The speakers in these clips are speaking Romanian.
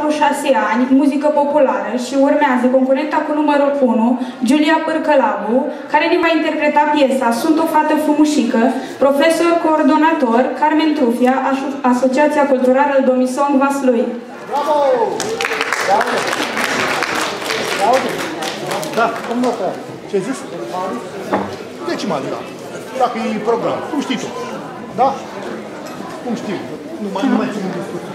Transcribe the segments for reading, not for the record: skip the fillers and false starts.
4-6 ani, muzică populară și urmează concurenta cu numărul 1, Giulia Pârcălagu, care ne va interpreta piesa Sunt o fată frumușică, profesor coordonator Carmen Trufia, Asociația Culturală Domisong Vaslui. Bravo! Da, cum notă? Ce-ai zis? Decimal, da. Dacă e program, cum știi tu? Da? Cum știu? Nu mai țin discuție.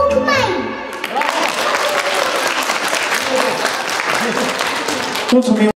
Mulțumim!